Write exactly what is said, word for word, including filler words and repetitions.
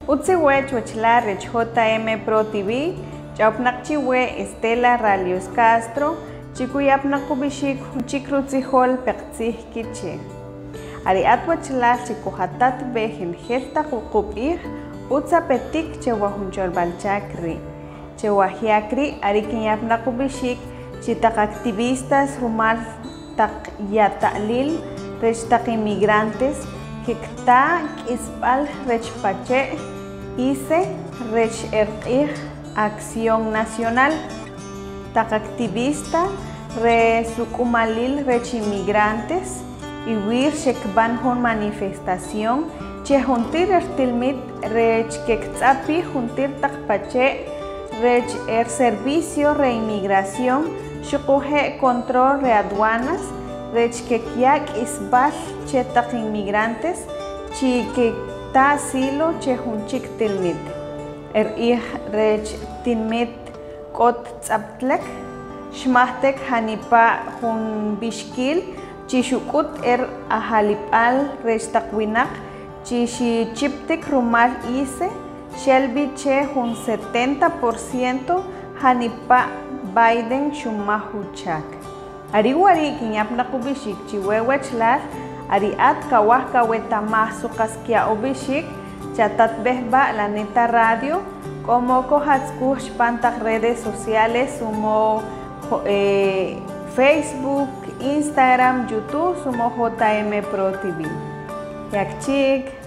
Utziwe chuachla rech J M Pro T V, chaupnakchiwe Estela Ralios Castro, chikuyapnakubishik chikruzihol peqtzih kiche. Ari atwachla chikuhatat bejen helta kukupih, utza petik chewahunchol balchakri. Chewahiakri ari kinyapnakubishik chitak activistas rumal tak yatalil rech tak inmigrantes kikta kispal rech pache hice rech erqih Acción Nacional tak activista re sukumalil rech inmigrantes iwir shekban hon manifestación che juntir ertilmit rech kektzapi juntir tak pache rech er servicio re inmigración shukuhe control re aduanas rech kekyak isbal che tak inmigrantes chi kekta asilo che junchik tilmit er ih rech tilmit kot tzaptlek shmahtek hanipa hun bishkil chi shukut er ahalipal rech takwinak chi shi chiptik rumal ise shelbi che hun setenta por ciento hanipa Biden shumahuchak. Ari wari kinyapnakubishik chiwewechlar ari at kawah kawetamah sukaskia ubishik chatat behba la neta radio como kohatzkuh shpantak redes sociales sumo eh, Facebook, Instagram, YouTube sumo J M Pro T V. Yakchik.